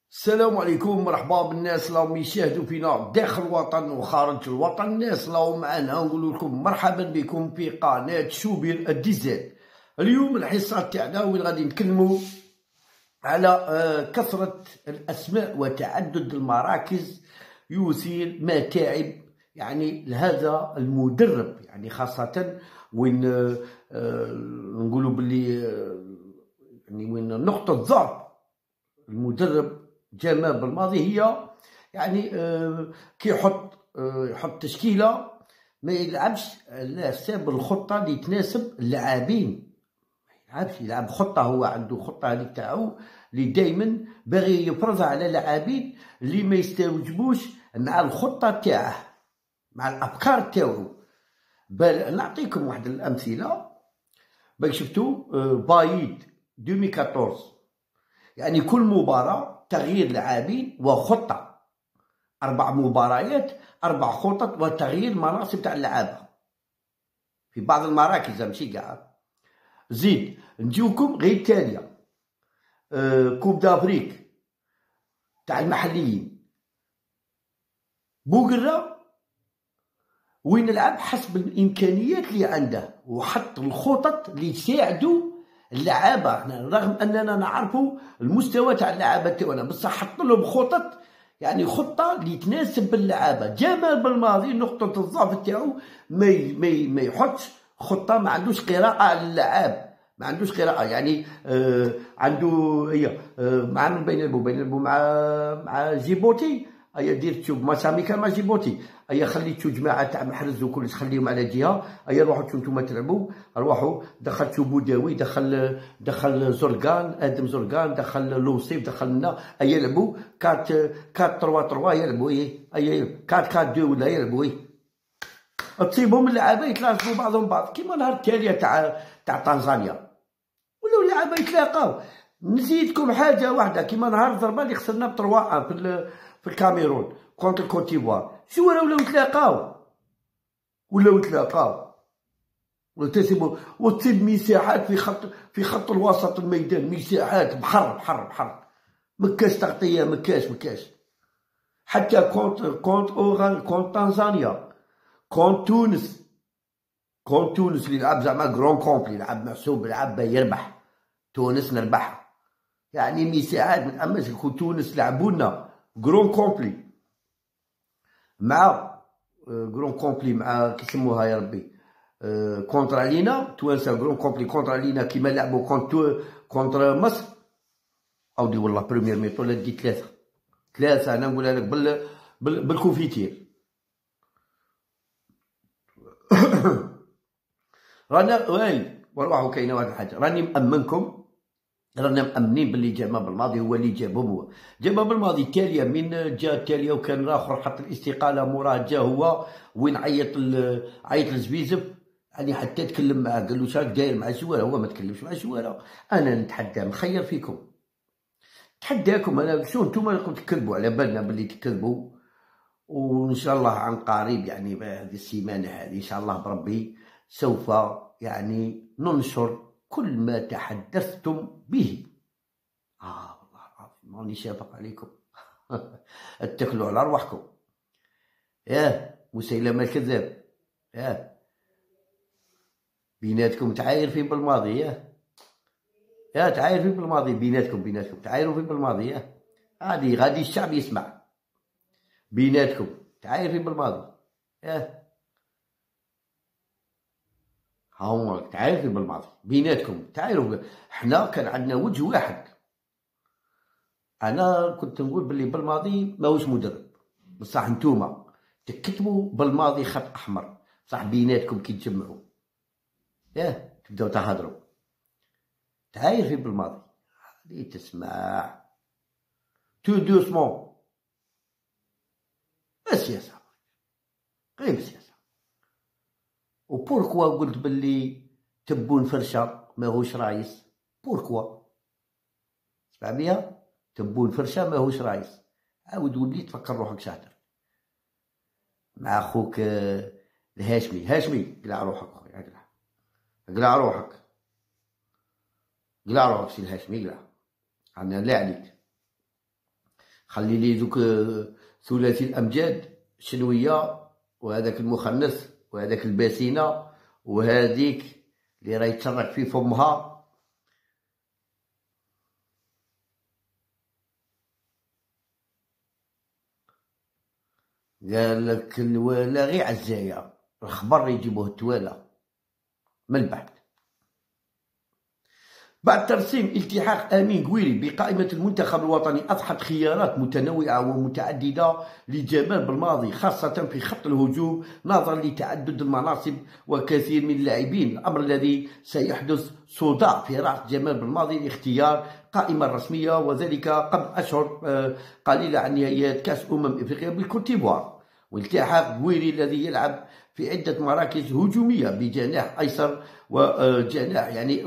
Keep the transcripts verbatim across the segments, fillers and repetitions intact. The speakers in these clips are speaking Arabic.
السلام عليكم، مرحبا بالناس اللي راهم يشاهدوا فينا داخل الوطن وخارج الوطن. الناس اللي راهم معنا نقول لكم مرحبا بكم في قناه شوبير الديزاين. اليوم الحصه تاعنا وين غادي نتكلموا على كثره الاسماء وتعدد المراكز يثير متاعب يعني لهذا المدرب، يعني خاصه وين نقولوا باللي يعني وين نقطه ضعف المدرب جمال بلماضي هي يعني آه كي يحط آه يحط تشكيله ما يلعبش على حساب الخطه اللي تناسب اللاعبين، ما يلعبش يلعب خطه، هو عنده خطه هذيك تاعو اللي دائما باغي يفرضها على لاعبين اللي ما يستوجبوش مع الخطه تاعه مع الافكار تاعو. بل نعطيكم واحد الامثله باش شفتوا آه بايد ألفين وأربعطاش، يعني كل مباراة تغيير لاعبين وخطة، أربع مباريات أربع خطط وتغيير مناصب تاع اللعابة في بعض المراكز ماشي كاع. زيد نجيوكم غير تالية أه كوب دافريك تاع المحليين، بوغرا وين يلعب حسب الإمكانيات اللي عنده وحط الخطط اللي تساعدو اللعابه. رغم اننا نعرفوا المستوى تاع اللعابه تاعنا، بصح حط لهم خطط، يعني خطه اللي تناسب اللعابه. جمال بلماضي نقطه الضعف تاعو ما ما يحطش خطه، ما عندوش قراءه للعاب، ما عندوش قراءه، يعني آه عنده هي آه مع من بين البو بين البو مع مع جيبوتي، ايا دير تشوف مساميكا مع جيبوتي، ايا خليتو جماعه تاع محرز وكلش خليهم على جهه، ايا روحوا نتوما تلعبوا، روحوا دخلتو بوداوي، دخل دخل زرقان ادم زرقان، دخل لوصيف، دخلنا ايا يلعبوا كات كات تروا تروا يلعبوا، ايا كات كات دو ولا يلعبوا، تصيبهم اللعابه يتلاصقوا بعضهم بعض كيما نهار التاليه تاع تاع تنزانيا، ولاو اللعابه يتلاقاو. نزيدكم حاجه واحده كيما نهار الضربه اللي خسرنا بتروا في في الكاميرون كونتر كوتيفوار، شو ولاو ولاو يتلاقاو ولاو يتلاقاو وتسيبوا وتصيب مساحات في خط في خط الوسط الميدان، مساحات بحر بحر بحر، مكاش تغطيه، مكاش مكاش حتى كونت كونت اوغان كونت تنزانيا كونت تونس كونت تونس اللي لعب زعما كرون كومبلي، لعب محسوب، لعب يربح تونس نربحها، يعني مساحات من امس كون تونس لعبونا كرون كومبلي مع كرون كومبلي مع كيسموها يا ربي كونتر علينا توانسه، كرون كومبلي كونتر علينا كيما لعبوا كونتر كونتر مصر. اودي والله بريمير ميطو لا دي ثلاثه ثلاثه انا نقولها لك بال بالكوفيتير. رانا واي وروحوا كاينه واحد الحاجه، راني مامنكم، رانا مامنين باللي جمال بلماضي هو اللي جابهم. هو جمال بلماضي التاليه من جا التاليه وكان الاخر حط الاستقاله موراه، جا هو وين عيط عيط لزبيزف، يعني حتى تكلم معاه قال له شاك داير مع الجواره، هو ما تكلمش مع الجواره. انا نتحدى نخير فيكم، نتحداكم انا، شو نتوما راكم تكذبوا، على بالنا باللي تكذبوا، وان شاء الله عن قريب يعني هذه السيمانه هذه ان شاء الله بربي سوف يعني ننشر كل ما تحدثتم به. اه والله العظيم ماني شافق عليكم. اتكلوا على ارواحكم. ياه مسيلمه الكذاب، ياه بيناتكم تعايرفين بالماضي، ياه يا تعايرفين بالماضي، بيناتكم بيناتكم تعايرفين بالماضي، ياه هادي غادي الشعب يسمع، بيناتكم تعايرفين بالماضي، ياه هاهما تعايرفين بالماضي بيناتكم تعايروا. حنا كان عندنا وجه واحد، انا كنت نقول باللي بالماضي ماهوش مدرب، بصح نتوما تكتبوا بالماضي خط احمر، بصح بيناتكم كي تجمعوا ياه تبداو تهضروا تعاير في بالماضي، هادي تسمع تو دوسمون. السياسه غير السياسه. وبوركوا قلت باللي تبون فرشه ماهوش رايس، بوركوا اسمع بيها، تبون فرشه ماهوش رايس، عاود ولي تفكر روحك شاطر مع اخوك الهاشمي. هاشمي قلع روحك خويا، قلع قلع روحك قلع روحك سي الهاشمي قلع، انا لا عليك. خلي لي دوك ثلاثي الامجاد شنويه، وهذاك المخنث، وهذاك الباسينه، وهذيك اللي راه يتشرك في فمها. قال لك الوالا غير عزايا، الخبر يجيبوه التوالا من البحث. بعد ترسيم التحاق امين قويري بقائمه المنتخب الوطني اضحت خيارات متنوعه ومتعدده لجمال بلماضي، خاصه في خط الهجوم نظرا لتعدد المناصب وكثير من اللاعبين، الامر الذي سيحدث صداع في راس جمال بلماضي لاختيار قائمه رسميه، وذلك قبل اشهر قليله عن نهائيات كاس امم افريقيا بالكوت ديفوار. والتحاق قويري الذي يلعب في عدة مراكز هجومية بجناح أيسر وجناح يعني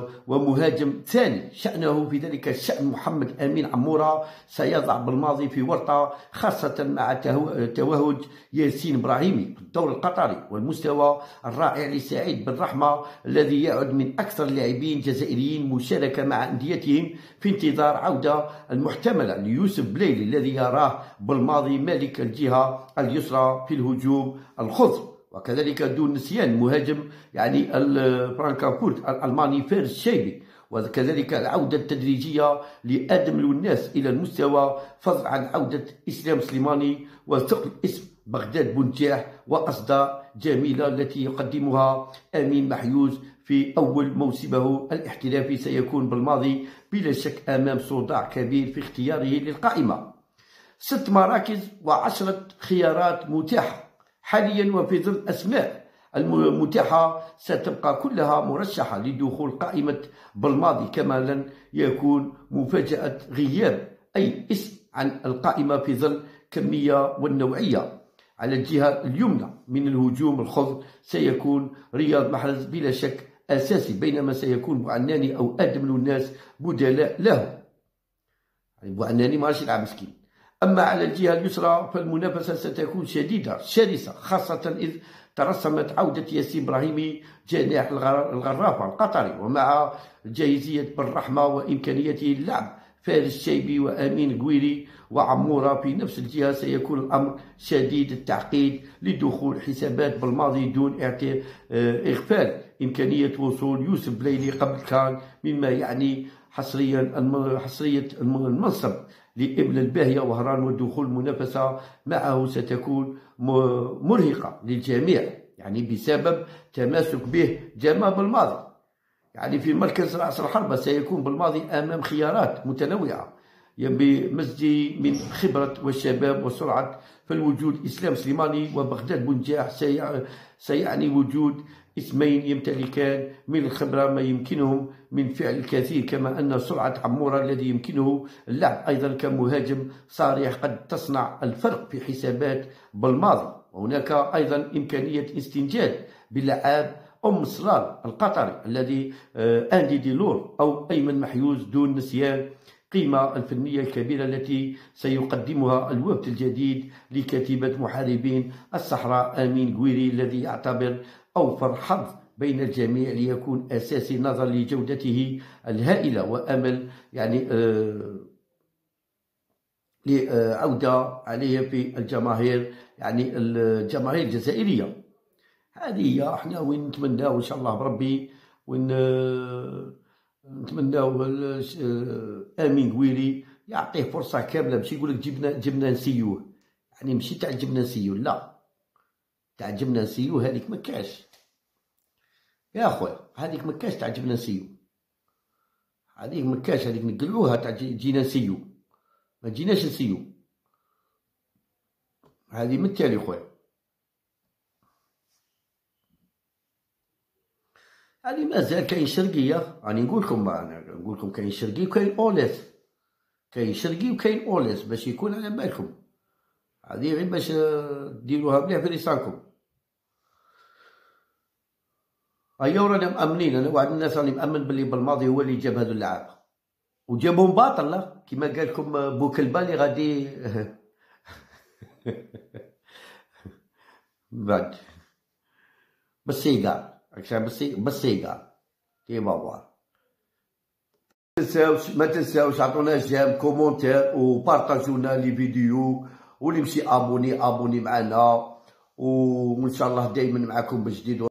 ومهاجم ثاني، شأنه في ذلك الشأن محمد أمين عمورة سيضع بالماضي في ورطة، خاصة مع توهج ياسين إبراهيمي في الدور القطري والمستوى الرائع لسعيد بن رحمة الذي يعد من أكثر اللاعبين الجزائريين مشاركة مع أنديتهم في انتظار عودة المحتملة ليوسف بليلي الذي يراه بالماضي مالك الجهة اليسرى في الهجوم الخضر. وكذلك دون نسيان مهاجم يعني الفرانكفورت الألماني فارس الشيبي، وكذلك العودة التدريجية لآدم الوناس إلى المستوى، فضلا عن عودة إسلام سليماني وثقل اسم بغداد بنجاح وأصداء جميلة التي يقدمها أمين محيوز في أول موسمه الاحترافي. سيكون بالماضي بلا شك أمام صداع كبير في اختياره للقائمة. ست مراكز وعشرة خيارات متاحة حاليا، وفي ظل الأسماء المتاحة ستبقى كلها مرشحة لدخول قائمة بالماضي، كما لن يكون مفاجأة غياب أي اسم عن القائمة في ظل كمية والنوعية. على الجهة اليمنى من الهجوم الخضر سيكون رياض محرز بلا شك أساسي، بينما سيكون بوعناني أو آدم الوناس بدلاء له. يعني بوعناني ماهوش يلعب مسكين. أما على الجهة اليسرى فالمنافسة ستكون شديدة شرسة، خاصة إذ ترسمت عودة ياسين إبراهيمي جناح الغرافة القطري، ومع جاهزية بالرحمة وإمكانيته اللعب فارس الشيبي وأمين قويري وعمورة في نفس الجهة، سيكون الأمر شديد التعقيد لدخول حسابات بالماضي دون إغفال إمكانية وصول يوسف بليلي قبل كان، مما يعني حصريا حصرية المنصب لابن الباهية وهران، ودخول المنافسة معه ستكون مرهقة للجميع يعني بسبب تماسك به جمال بالماضي. يعني في مركز رأس الحربة سيكون بالماضي أمام خيارات متنوعة بمزج من خبرة والشباب وسرعة، فالوجود إسلام سليماني وبغداد بنجاح سيعني وجود اسمين يمتلكان من الخبرة ما يمكنهم من فعل الكثير، كما أن سرعة عمورة الذي يمكنه اللعب أيضا كمهاجم صريح قد تصنع الفرق في حسابات بالماضي. وهناك أيضا إمكانية استنجاد بلعاب أم صلال القطري الذي أندي ديلور أو أيمن محيوز، دون نسيان القيمة الفنية الكبيرة التي سيقدمها الوفد الجديد لكتيبة محاربين الصحراء أمين قويري الذي يعتبر أوفر حظ بين الجميع ليكون أساسي نظرا لجودته الهائلة وأمل يعني آه لعودة عليه في الجماهير يعني الجماهير الجزائرية. هذه هي احنا وين نتمناو ان شاء الله بربي، وين نتمناو امين قويري يعطيه فرصه كامله، ماشي يقول لك جبنا جبنا نسيوه، يعني ماشي تاع جبنا نسيوه، لا تاع جبنا نسيوه هذيك ما كاش يا خويا، هذيك ما كاش تاع جبنا نسيوه، هذيك ما كاش، هذيك نقلعوها تاع جينا نسيو، ما جيناش نسيو، هذه من التالي خويا. يعني مازال كاين شرقيه، راني نقول لكم انا نقول لكم كاين شرقي وكاين اوليس، كاين شرقي وكاين اوليس باش يكون على بالكم، هذه غير باش ديروها مليح في لسانكم. هيا ورانا مأمنين، انا واحد من الناس راني مأمن باللي بالماضي هو اللي جاب هذو اللعابه وجابهم باطل، لا كيما قال لكم بوكلبا اللي غادي بعد بالسيقار، بس بالسيقار كي بابا. تنساوش ما تنساوش عطونا جيم كومونتير وبارطاجونا لي فيديو، واللي مشي ابوني ابوني معنا، وان شاء الله دائما معكم بجديد.